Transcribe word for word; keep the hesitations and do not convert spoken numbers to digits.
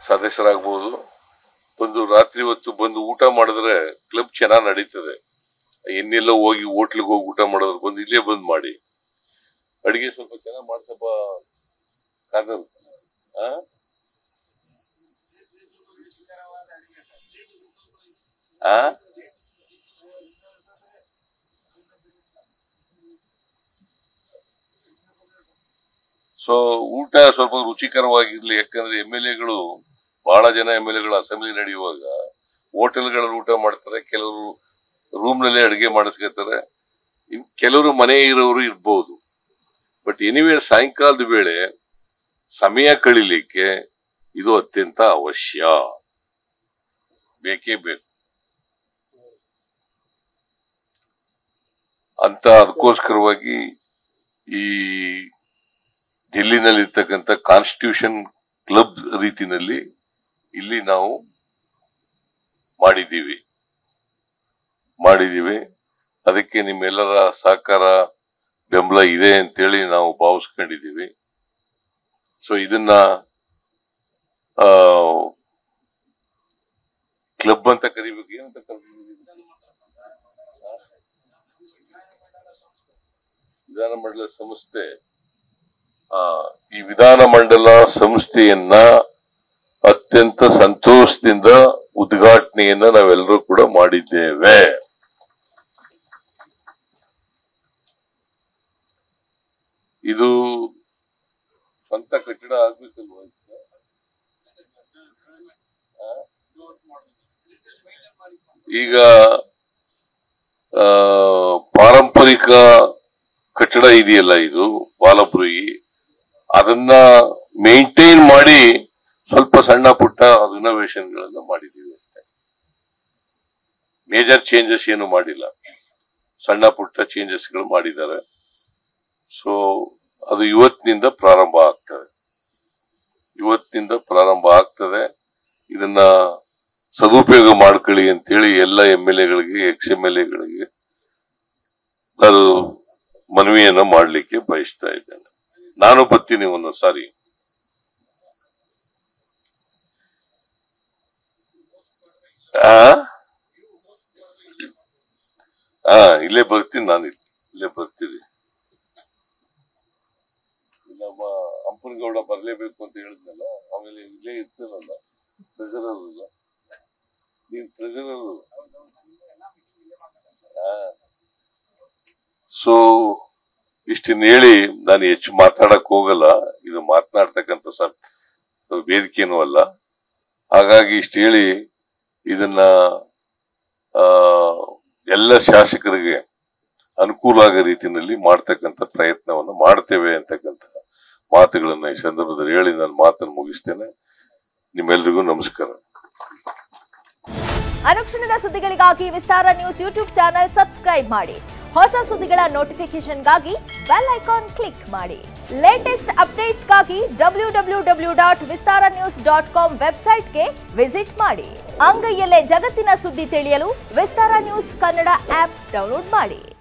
ಸದಸ್ಯರಾಗಬಹುದು. ಒಂದು ರಾತ್ರಿ ಹೊತ್ತು ಬಂದು ಊಟ ಮಾಡಿದ್ರೆ ಕ್ಲಬ್ ಚೆನ್ನಾಗಿ ನಡೀತದೆ. ಇನ್ನೆಲ್ಲ ಹೋಗಿ ಹೋಟ್ಲಿಗೆ ಹೋಗಿ ಊಟ ಮಾಡೋದ್ರ ಬಂದು ಇಲ್ಲೇ ಬಂದ್ ಮಾಡಿ. ಅಡಿಗೆ ಸ್ವಲ್ಪ ಚೆನ್ನಾಗಿ ಮಾಡ್ಸಪ್ಪ ಕಾದರ್. ಆ ಸೊ ಊಟ ಸ್ವಲ್ಪ ರುಚಿಕರವಾಗಿರ್ಲಿ. ಯಾಕಂದ್ರೆ ಎಂ ಎಲ್ ಎಗಳು ಬಹಳ ಜನ ಎಂ ಎಲ್ ಎಗಳು ಅಸೆಂಬ್ಲಿ ನಡೆಯುವಾಗ ಹೋಟೆಲ್ಗಳಲ್ಲಿ ಊಟ ಮಾಡ್ತಾರೆ, ಕೆಲವರು ರೂಮ್ ನಲ್ಲಿ ಅಡಿಗೆ ಮಾಡಿಸ್ಕೊತಾರೆ, ಕೆಲವರು ಮನೆ ಇರೋರು ಇರ್ಬಹುದು. ಬಟ್ ಎನಿವೇ ಸಾಯಂಕಾಲದ ವೇಳೆ ಸಮಯ ಕಳೀಲಿಕ್ಕೆ ಇದು ಅತ್ಯಂತ ಅವಶ್ಯ, ಬೇಕೇ ಬೇಕು ಅಂತ. ಅದಕ್ಕೋಸ್ಕರವಾಗಿ ಈ ಡೆಲ್ಲಿನಲ್ಲಿ ಇರ್ತಕ್ಕಂಥ ಕಾನ್ಸ್ಟಿಟ್ಯೂಷನ್ ಕ್ಲಬ್ ರೀತಿನಲ್ಲಿ ಇಲ್ಲಿ ನಾವು ಮಾಡಿದ್ದೀವಿ ಮಾಡಿದ್ದೀವಿ ಅದಕ್ಕೆ ನಿಮ್ಮೆಲ್ಲರ ಸಹಕಾರ ಬೆಂಬಲ ಇದೆ ಅಂತೇಳಿ ನಾವು ಭಾವಿಸ್ಕೊಂಡಿದ್ದೀವಿ. ಸೊ ಇದನ್ನ ಕ್ಲಬ್ ಅಂತ ಕರಿಬೇಕು. ಏನಂತ ಕರೀತೀವಿ? ವಿಧಾನಮಂಡಲ ಸಂಸ್ಥೆ. ಈ ವಿಧಾನಮಂಡಲ ಸಂಸ್ಥೆಯನ್ನ ಅತ್ಯಂತ ಸಂತೋಷದಿಂದ ಉದ್ಘಾಟನೆಯನ್ನ ನಾವೆಲ್ಲರೂ ಕೂಡ ಮಾಡಿದ್ದೇವೆ. ಇದು ಸ್ವಂತ ಕಟ್ಟಡ ಆಗ್ಬೇಕಲ್ವ? ಈಗ ಪಾರಂಪರಿಕ ಕಟ್ಟಡ ಇದೆಯಲ್ಲ, ಇದು ಬಾಲಪುರಿ, ಅದನ್ನ ಮೇಂಟೈನ್ ಮಾಡಿ ಸ್ವಲ್ಪ ಸಣ್ಣ ಪುಟ್ಟ ರಿನೋವೇಷನ್ ಗಳನ್ನ ಮಾಡಿದೀವಿ ಅಷ್ಟೇ. ಮೇಜರ್ ಚೇಂಜಸ್ ಏನು ಮಾಡಿಲ್ಲ, ಸಣ್ಣ ಪುಟ್ಟ ಚೇಂಜಸ್ ಗಳು ಮಾಡಿದ್ದಾರೆ. ಸೊ ಅದು ಇವತ್ತಿನಿಂದ ಪ್ರಾರಂಭ ಆಗ್ತದೆ ಇವತ್ತಿನಿಂದ ಪ್ರಾರಂಭ ಆಗ್ತದೆ ಇದನ್ನ ಸದುಪಯೋಗ ಮಾಡ್ಕೊಳ್ಳಿ ಅಂತೇಳಿ ಎಲ್ಲ ಎಂ ಎಲ್ ಎಗಳಿಗೆ, ಎಕ್ಸ್ ಎಂ ಎಲ್ ಎಗಳಿಗೆ ನಾನು ಮನವಿಯನ್ನ ಮಾಡಲಿಕ್ಕೆ ಬಯಸ್ತಾ ಇದ್ದೇನೆ. ನಾನು ಬರ್ತೀನಿ ಒಂದು ಸಾರಿ. ಹಾ ಇಲ್ಲೇ ಬರ್ತೀನಿ, ನಾನು ಇಲ್ಲೇ ಬರ್ತೀನಿ. ನಮ್ಮ ಅಂಪನಗೌಡ ಬರ್ಲೇಬೇಕು ಅಂತ ಹೇಳಿದ್ನಲ್ಲ, ಆಮೇಲೆ ಇಲ್ಲೇ ಇರ್ತೀನಲ್ಲ, ಟ್ರೆಜರರ್ ಇಲ್ಲ, ನೀನ್ ಟ್ರೆಜರರ್. ಸೊ ಇಷ್ಟನ್ನ ಹೇಳಿ ನಾನು ಹೆಚ್ಚು ಮಾತಾಡಕ್ ಹೋಗಲ್ಲ. ಇದು ಮಾತನಾಡ್ತಕ್ಕಂಥ ವೇದಿಕೆನೂ ಅಲ್ಲ. ಹಾಗಾಗಿ ಇಷ್ಟು ಹೇಳಿ ಇದನ್ನ ಎಲ್ಲ ಶಾಸಕರಿಗೆ ಅನುಕೂಲ ಆಗೋ ರೀತಿಯಲ್ಲಿ ಮಾಡ್ತಕ್ಕಂಥ ಪ್ರಯತ್ನವನ್ನು ಮಾಡ್ತೇವೆ ಅಂತಕ್ಕಂಥ ಮಾತುಗಳನ್ನ ಈ ಸಂದರ್ಭದಲ್ಲಿ ಹೇಳಿ ನಾನು ಮಾತನ್ನು ಮುಗಿಸ್ತೇನೆ. ನಿಮ್ಮೆಲ್ಲರಿಗೂ ನಮಸ್ಕಾರ. ಅನುಕ್ಷಣದ ಸುದ್ದಿಗಳಿಗಾಗಿ Vistara news YouTube channel subscribe ಮಾಡಿ. ಹೊಸ ಸುದ್ದಿಗಳ ನೋಟಿಫಿಕೇಶನ್ಗಾಗಿ ಬೆಲ್ ಐಕಾನ್ ಕ್ಲಿಕ್ ಮಾಡಿ. ಲೇಟೆಸ್ಟ್ ಅಪ್ಡೇಟ್ಸ್ಗಾಗಿ W W W dot Vistara news dot com ವೆಬ್ಸೈಟ್ಗೆ ವಿಸಿಟ್ ಮಾಡಿ. ಅಂಗೈಯಲ್ಲೇ ಜಗತ್ತಿನ ಸುದ್ದಿ ತಿಳಿಯಲು Vistara news Kannada app download ಮಾಡಿ.